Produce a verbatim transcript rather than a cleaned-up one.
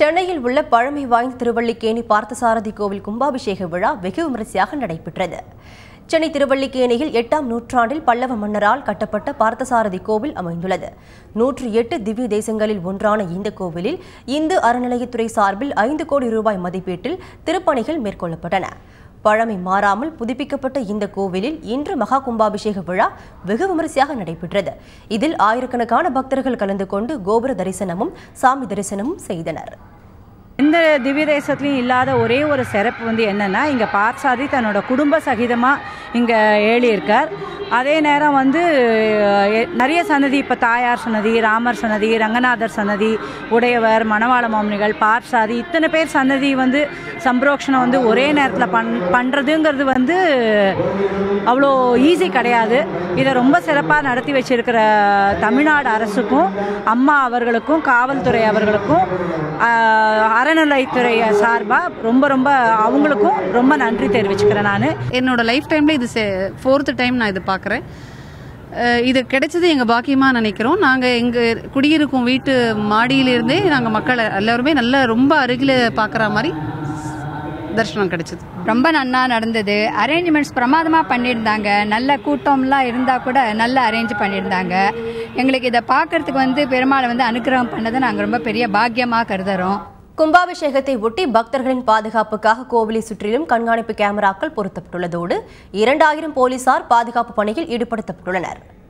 சென்னையில் உள்ள பழமை வாய்ந்த திருவல்லிக்கேணி பார்த்தசாரதி கோவில் கும்பாபிஷேக விழா வெகு விமரிசையாக நடைபெற்றது. சென்னை திருவல்லிக்கேணியில் எட்டாம் நூற்றாண்டில் பல்லவ மன்னரால் கட்டப்பட்ட பார்த்தசாரதி கோவில் அமைந்துள்ளது. நூற்று எட்டு திவ்ய தேசங்களில் ஒன்றான இந்த கோவிலில் இந்து அறநிலையத்துறை சார்பில் ஐந்து கோடி ரூபாய் மதிப்பீட்டில் திருப்பணிகள் மேற்கொள்ளப்பட்டன. பழமை மாறாமல் புதுப்பிக்கப்பட்ட இந்த கோவிலில் இன்று மகா கும்பாபிஷேக விழா வெகு விமரிசையாக நடைபெற்றது. இதில் ஆயிரக்கணக்கான பக்தர்கள் கலந்து கொண்டு கோபுர தரிசனமும் சாமி தரிசனமும் செய்தனர். இந்த திவ்ய தேசத்துலையும் இல்லாத ஒரே ஒரு சிறப்பு வந்து என்னென்னா, இங்கே பார்த்தசாரதி தன்னோட குடும்ப சகிதமாக இங்கே ஏழியிருக்கார். அதே நேரம் வந்து நிறைய சன்னதி, இப்போ தாயார் சன்னதி, ராமர் சன்னதி, ரங்கநாதர் சன்னதி, உடையவர், மணவாள மாமுனிகள், பார்த்தசாரதி, இத்தனை பேர் சன்னதி வந்து சம்பரோக்ஷணம் வந்து ஒரே நேரத்தில் பண் பண்ணுறதுங்கிறது வந்து அவ்வளோ ஈஸி கிடையாது. இதை ரொம்ப சிறப்பாக நடத்தி வச்சிருக்கிற தமிழ்நாடு அரசுக்கும், அம்மா அவர்களுக்கும், காவல்துறை அவர்களுக்கும், அறநிலைத்துறை சார்பாக ரொம்ப ரொம்ப அவங்களுக்கும் ரொம்ப நன்றி தெரிவிச்சுக்கிறேன். நான் என்னோட லைஃப் டைமில் இது ஃபோர்த்து டைம் நான் இது பார்க்குறேன். இது கிடைச்சது எங்கள் பாக்கியமாக நினைக்கிறோம். நாங்கள் எங்கள் குடியிருக்கும் வீட்டு மாடியிலிருந்தே நாங்கள் மக்கள் எல்லாருமே நல்ல ரொம்ப அருகில் பார்க்குற மாதிரி தரிசனம் கிடைச்சது. ரொம்ப நல்லா நடந்தது. அரேஞ்ச்மெண்ட்ஸ் பிரமாதமாக பண்ணியிருந்தாங்க. நல்ல கூட்டம்லாம் இருந்தால் கூட நல்லா அரேஞ்ச் பண்ணியிருந்தாங்க. எங்களுக்கு இதை பார்க்கறதுக்கு வந்து பெருமாளை வந்து அனுகிரகம் பண்ணதை நாங்கள் ரொம்ப பெரிய பாக்கியமாக கருதுகிறோம். கும்பாபிஷேகத்தை ஒட்டி பக்தர்களின் பாதுகாப்புக்காக கோவிலை சுற்றிலும் கண்காணிப்பு கேமராக்கள் பொருத்தப்பட்டுள்ளதோடு இரண்டாயிரம் போலீசார் பாதுகாப்பு பணியில் ஈடுபடுத்தப்பட்டுள்ளனர்.